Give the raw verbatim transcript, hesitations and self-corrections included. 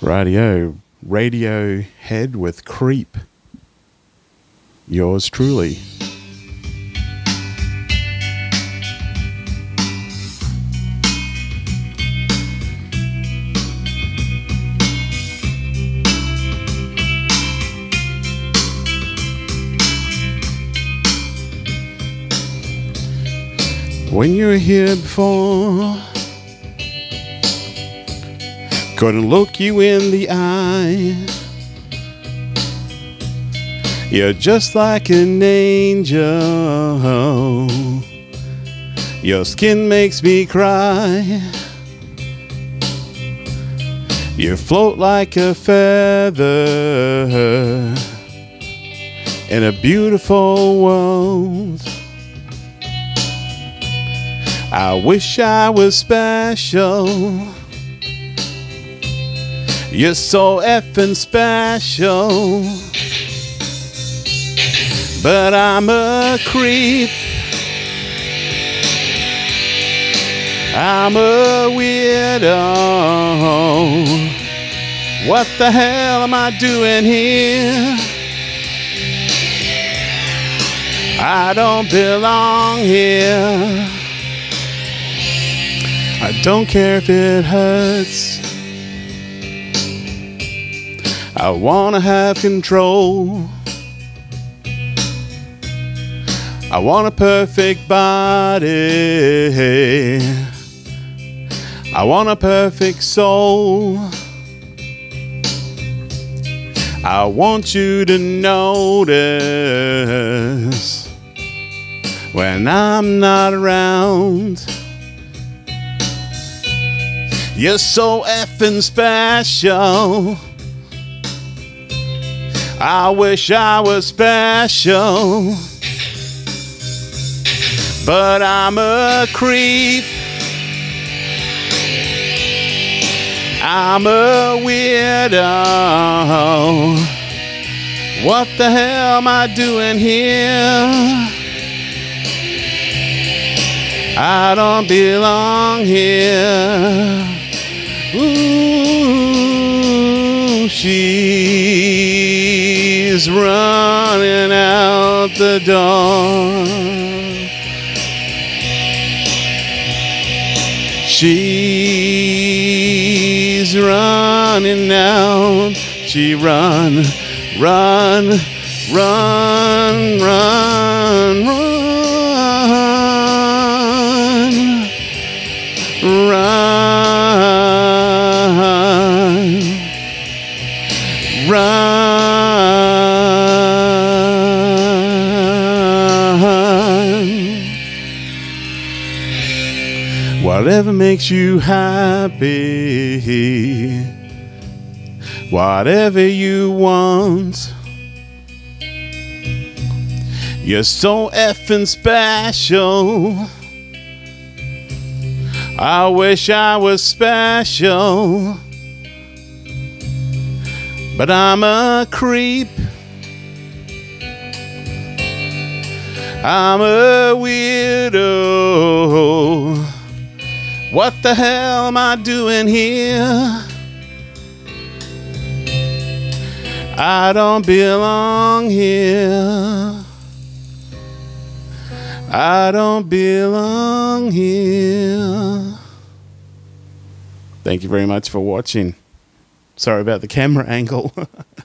Radio, Radiohead with Creep. Yours truly. When you were here before, couldn't look you in the eye. You're just like an angel. Your skin makes me cry. You float like a feather in a beautiful world. I wish I was special. You're so effing special. But I'm a creep. I'm a weirdo. What the hell am I doing here? I don't belong here. I don't care if it hurts. I wanna have control. I want a perfect body. I want a perfect soul. I want you to notice when I'm not around. You're so effing special. I wish I was special. But I'm a creep. I'm a weirdo. What the hell am I doing here? I don't belong here. Ooh, she's running out the door. She's running out. She run, run, run, run, run, run, run. Whatever makes you happy, whatever you want. You're so effing special. I wish I was special. But I'm a creep. I'm a weirdo. What the hell am I doing here? I don't belong here. I don't belong here. Thank you very much for watching. Sorry about the camera angle.